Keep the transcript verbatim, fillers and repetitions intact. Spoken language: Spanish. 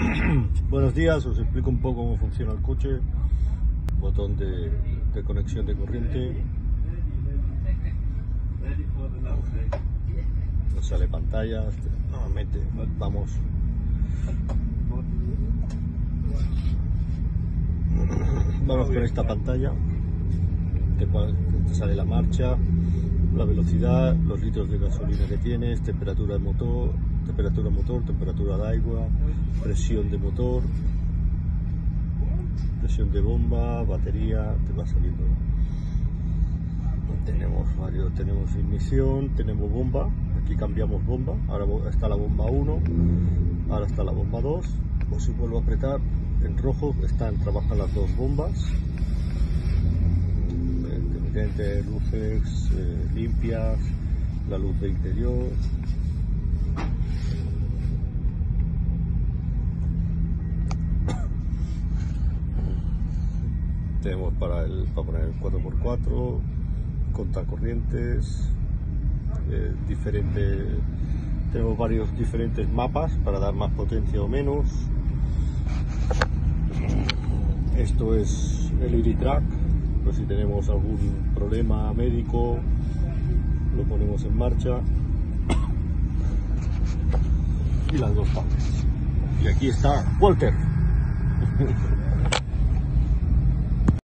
Buenos días, os explico un poco cómo funciona el coche. Botón de, de conexión de corriente. Nos sale pantalla. Normalmente vamos. Vamos con esta pantalla. Te, te sale la marcha, la velocidad, los litros de gasolina que tienes, temperatura de motor, temperatura motor, temperatura de agua, presión de motor, presión de bomba, batería, te va saliendo. Tenemos varios, tenemos ignición, tenemos bomba, aquí cambiamos bomba, ahora está la bomba uno, ahora está la bomba dos, pues si vuelvo a apretar en rojo están, trabajan las dos bombas. Intermitentes, luces eh, limpias, la luz de interior. Tenemos para, el, para poner el cuatro por cuatro, contracorrientes, eh, diferente, tenemos varios diferentes mapas para dar más potencia o menos. Esto es el Iritrack, pues si tenemos algún problema médico lo ponemos en marcha. Y las dos partes. Y aquí está Walter.